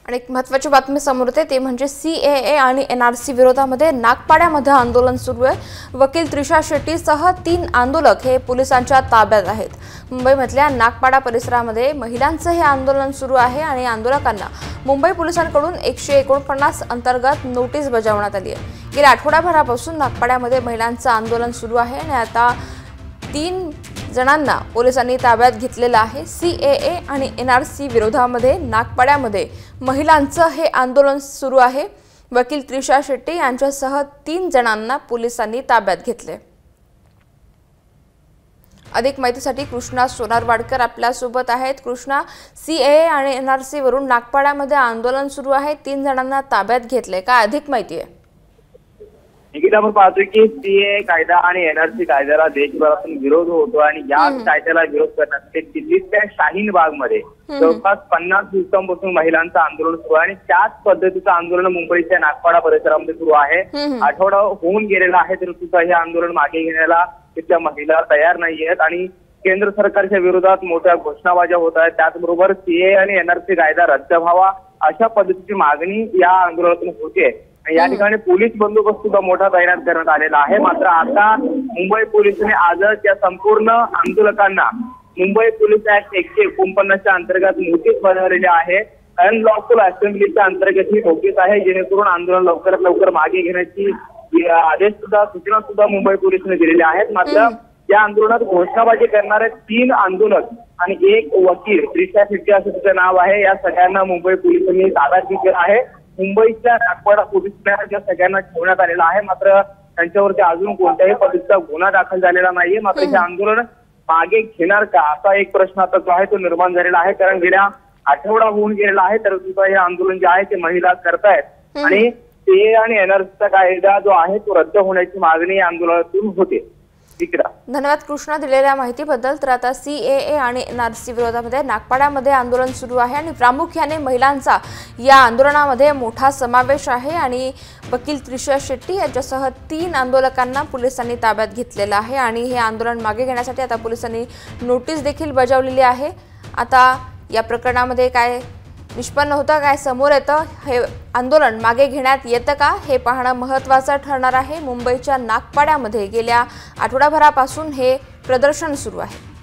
आणि एक महत्त्वाची बातमी समोर येते ते म्हणजे सीएए आणि एनआरसी विरोधामध्ये नागपाड्यामध्ये आंदोलन सुरू आहे। वकील त्रिशा शेट्टीसह 3 आंदोलक हे पोलिसांच्या ताब्यात आहेत। मुंबईमधल्या नागपाडा परिसरामध्ये महिलांचं हे आंदोलन सुरू आहे आणि आंदोलकांना मुंबई पोलिसांकडून 149 अंतर्गत नोटीस बजावण्यात आली आहे। गेल्या आठवडाभरापासून नागपाड्यामध्ये महिलांचं आंदोलन सुरू आहे आणि आता 3 जणांना पोलिसांनी ताब्यात घेतलेलं आहे। सीएए आणि एनआरसी विरोधामध्ये नागपाड्यामध्ये महिलांचं हे आंदोलन सुरू आहे। वकील त्रिशा शेट्टी यांच्यासह 3 जणांना पोलिसांनी ताब्यात घेतले। अधिक माहितीसाठी कृष्णा सोनारवाडकर आपल्या सोबत आहेत। कृष्णा, सीएए आणि एनआरसी वरून नागपाड्यामध्ये आंदोलन सुरू आहे, 3 जणांना ताब्यात घेतले, काय अधिक माहिती आहे? निकिता, आपण पाहतोय की सीए कायदा आणि एनआरसी कायद्याला देशभरातून विरोध होतो आणि या कायद्याला विरोध करण्यासाठी दिल्लीच्या शाहीन बागमध्ये जवळपास 50 दिवसांपासून महिलांचं आंदोलन सुरू आहे आणि त्याच पद्धतीचं आंदोलन मुंबईच्या नागपाडा परिसरामध्ये सुरू आहे। आठवडा होऊन गेलेला आहे तरी सुद्धा हे आंदोलन मागे घेण्याला तिथल्या महिला तयार नाहीयेत आणि केंद्र सरकारच्या विरोधात मोठ्या घोषणाबाज्या होत आहेत। त्याचबरोबर सीए आणि एनआरसी कायदा रद्द व्हावा अशा पद्धतीची मागणी या आंदोलनातून होते। या ठिकाणी पोलीस बंदोबस्त सुद्धा मोठा तैनात करण्यात आलेला आहे। मात्र आता मुंबई पोलिसांनी आजच या संपूर्ण आंदोलकांना मुंबई पोलीस ऍक्ट 149च्या अंतर्गत नोटीस बजावलेली आहे। अनलॉफुल असेंब्लीच्या अंतर्गत ही नोटीस आहे, जेणेकरून आंदोलन लवकरात लवकर मागे घेण्याची आदेश सुद्धा सूचना सुद्धा मुंबई पोलिसांनी दिलेल्या आहेत। मात्र या आंदोलनात घोषणाबाजी करणारे 3 आंदोलक आणि 1 वकील त्रिशा शेट्टी असं तिचं नाव आहे, या सगळ्यांना मुंबई पोलिसांनी ताब्यात घेतलेला आहे। मुंबईच्या नागपाडा पोलीस ठाण्यात सगळ्यांना ठेवण्यात आलेला आहे। मात्र त्यांच्यावरती अजून कोणत्याही पद्धतीचा गुन्हा दाखल झालेला नाहीये। मात्र हे आंदोलन मागे घेणार का असा एक प्रश्न आता जो आहे तो निर्माण झालेला आहे, कारण गेल्या आठवडा होऊन गेलेला आहे तर सुद्धा हे आंदोलन जे आहे ते महिला करतायत आणि सीए आणि एनआरसीचा कायदा जो आहे तो रद्द होण्याची मागणी या आंदोलनातून होते। धन्यवाद कृष्णा दिलेल्या माहितीबद्दल। तर आता सीएए आणि एनआरसी विरोधामध्ये नागपाड्यामध्ये आंदोलन सुरू आहे आणि प्रामुख्याने महिलांचा या आंदोलनामध्ये मोठा समावेश आहे आणि वकील त्रिशा शेट्टी यांच्यासह 3 आंदोलकांना पोलिसांनी ताब्यात घेतलेलं आहे आणि हे आंदोलन मागे घेण्यासाठी आता पोलिसांनी नोटीस देखील बजावलेली आहे। आता या प्रकरणामध्ये काय निष्पन्न होतं, काय समोर येतं, हे आंदोलन मागे घेण्यात येतं का हे पाहणं महत्त्वाचं ठरणार आहे। मुंबईच्या नागपाड्यामध्ये गेल्या आठवडाभरापासून हे प्रदर्शन सुरू आहे।